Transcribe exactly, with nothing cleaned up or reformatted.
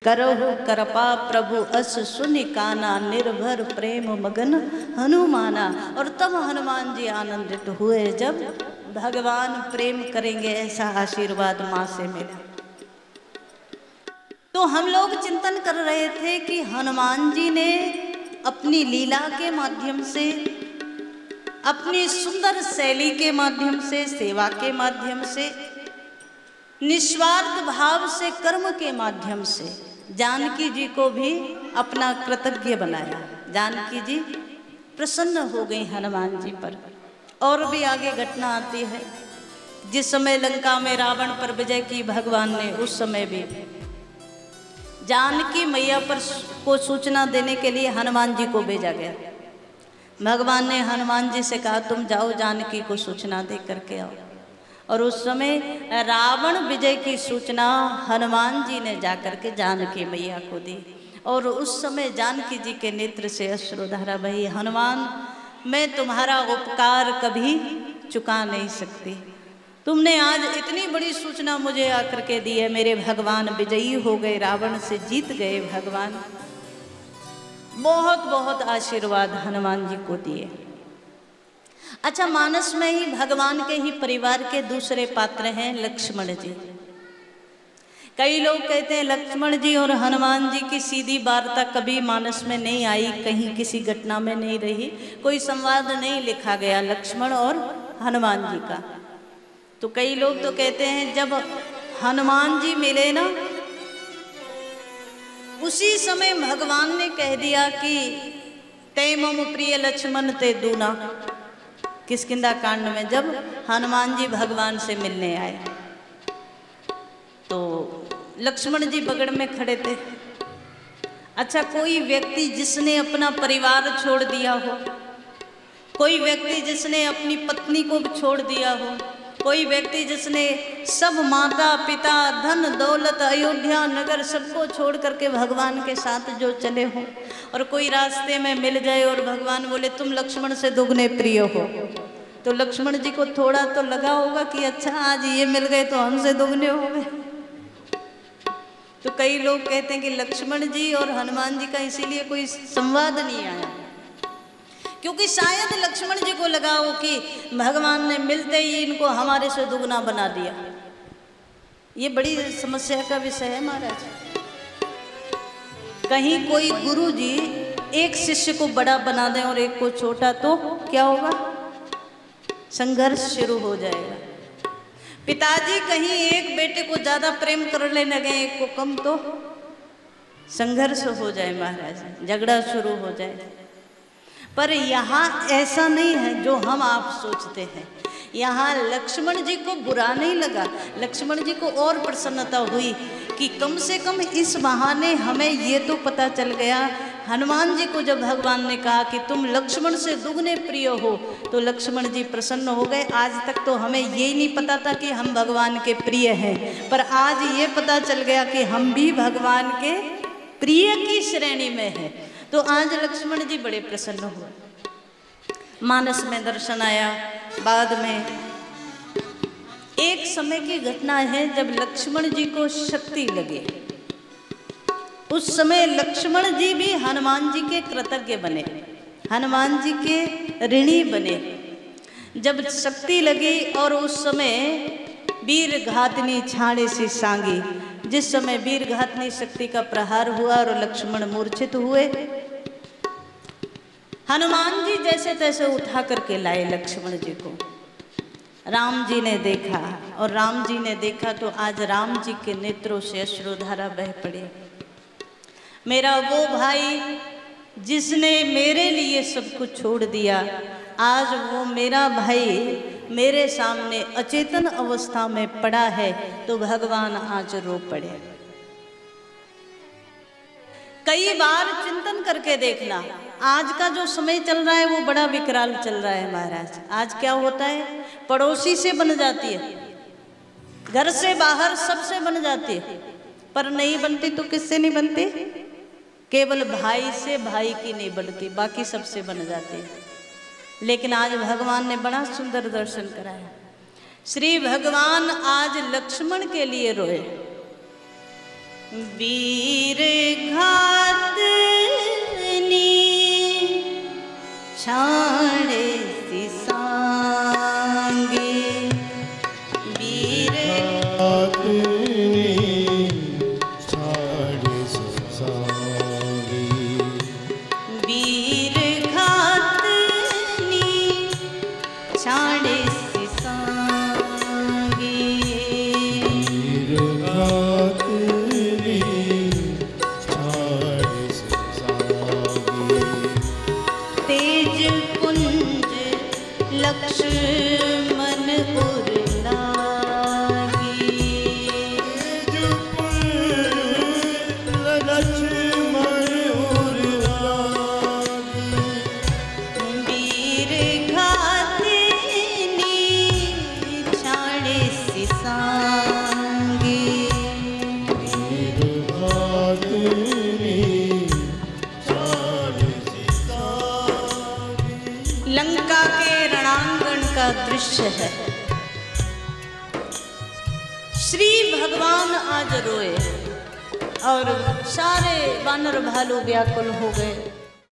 करहु कृपा प्रभु अस सुनि काना, निर्भर प्रेम मगन हनुमाना। और तब हनुमान जी आनंदित हुए जब भगवान प्रेम करेंगे ऐसा आशीर्वाद माँ से मिला। तो हम लोग चिंतन कर रहे थे कि हनुमान जी ने अपनी लीला के माध्यम से, अपनी सुंदर शैली के माध्यम से, सेवा के माध्यम से, निस्वार्थ भाव से, कर्म के माध्यम से जानकी जी को भी अपना कृतज्ञ बनाया। जानकी जी प्रसन्न हो गई हनुमान जी पर। और भी आगे घटना आती है, जिस समय लंका में रावण पर विजय की भगवान ने, उस समय भी जानकी मैया पर को सूचना देने के लिए हनुमान जी को भेजा गया। भगवान ने हनुमान जी से कहा तुम जाओ जानकी को सूचना दे करके आओ। और उस समय रावण विजय की सूचना हनुमान जी ने जाकर के जानकी मैया को दी। और उस समय जानकी जी के नेत्र से अश्रुधारा बही। हनुमान, मैं तुम्हारा उपकार कभी चुका नहीं सकती। तुमने आज इतनी बड़ी सूचना मुझे आकर के दी है। मेरे भगवान विजयी हो गए, रावण से जीत गए भगवान। बहुत बहुत आशीर्वाद हनुमान जी को दिए। अच्छा, मानस में ही भगवान के ही परिवार के दूसरे पात्र हैं लक्ष्मण जी। कई लोग कहते हैं लक्ष्मण जी और हनुमान जी की सीधी वार्ता कभी मानस में नहीं आई, कहीं किसी घटना में नहीं रही, कोई संवाद नहीं लिखा गया लक्ष्मण और हनुमान जी का। तो कई लोग तो कहते हैं जब हनुमान जी मिले ना, उसी समय भगवान ने कह दिया कि ते मम प्रिय लक्ष्मण ते दूना। किष्किंधा कांड में जब हनुमान जी भगवान से मिलने आए तो लक्ष्मण जी बगड़ में खड़े थे। अच्छा, कोई व्यक्ति जिसने अपना परिवार छोड़ दिया हो, कोई व्यक्ति जिसने अपनी पत्नी को छोड़ दिया हो, कोई व्यक्ति जिसने सब माता पिता धन दौलत अयोध्या नगर सबको छोड़ करके भगवान के साथ जो चले हों, और कोई रास्ते में मिल जाए और भगवान बोले तुम लक्ष्मण से दुगने प्रिय हो, तो लक्ष्मण जी को थोड़ा तो लगा होगा कि अच्छा आज ये मिल गए तो हमसे दुगने हो गए। तो कई लोग कहते हैं कि लक्ष्मण जी और हनुमान जी का इसीलिए कोई संवाद नहीं आया, क्योंकि शायद लक्ष्मण जी को लगा हो कि भगवान ने मिलते ही इनको हमारे से दुगना बना दिया। ये बड़ी समस्या का विषय है महाराज। कहीं कोई गुरु जी एक शिष्य को बड़ा बना दें और एक को छोटा, तो क्या होगा? संघर्ष शुरू हो जाएगा। पिताजी कहीं एक बेटे को ज्यादा प्रेम करने लगे, एक को कम, तो संघर्ष हो जाए महाराज, झगड़ा शुरू हो जाए। पर यहाँ ऐसा नहीं है जो हम आप सोचते हैं। यहाँ लक्ष्मण जी को बुरा नहीं लगा, लक्ष्मण जी को और प्रसन्नता हुई कि कम से कम इस बहाने हमें ये तो पता चल गया। हनुमान जी को जब भगवान ने कहा कि तुम लक्ष्मण से दुगने प्रिय हो, तो लक्ष्मण जी प्रसन्न हो गए। आज तक तो हमें ये नहीं पता था कि हम भगवान के प्रिय हैं, पर आज ये पता चल गया कि हम भी भगवान के प्रिय की श्रेणी में हैं। तो आज लक्ष्मण जी बड़े प्रसन्न हुए। मानस में दर्शन आया। बाद में एक समय की घटना है जब लक्ष्मण जी को शक्ति लगे, उस समय लक्ष्मण जी भी हनुमान जी के कृतज्ञ बने, हनुमान जी के ऋणी बने। जब शक्ति लगी और उस समय वीर घातनी छाणे सी सांगी, जिस समय वीर घातनी शक्ति का प्रहार हुआ और लक्ष्मण मूर्छित हुए, हनुमान जी जैसे तैसे उठा करके लाए लक्ष्मण जी को। राम जी ने देखा, और राम जी ने देखा तो आज राम जी के नेत्रों से अश्रुधारा बह पड़ी। मेरा वो भाई जिसने मेरे लिए सब कुछ छोड़ दिया, आज वो मेरा भाई मेरे सामने अचेतन अवस्था में पड़ा है, तो भगवान आज रो पड़े। कई बार चिंतन करके देखना, आज का जो समय चल रहा है वो बड़ा विकराल चल रहा है महाराज। आज क्या होता है, पड़ोसी से बन जाती है, घर से बाहर सबसे बन जाती है, पर नहीं बनती तो किससे नहीं बनती? केवल भाई से भाई की नहीं बनती, बाकी सबसे बन जाती है। लेकिन आज भगवान ने बड़ा सुंदर दर्शन कराया। श्री भगवान आज लक्ष्मण के लिए रोए। वीर घातनी छाड़े सिसांगे, वीर घातनी छाड़े सिसांगे, वीर घातनी छाड़े सिसांगे, वीर घातनी छाड़े सिसांगे। तेज पुंज लक्ष्मण उर लागी, तेज पुंज लक्ष्मण उर लागी, वीर घातनी छाड़े सिसांगे, वीर घातनी छाड़े सिसांगे। लंका के रणांगण का दृश्य है। श्री भगवान आज रोए और सारे वानर भालू व्याकुल हो गए।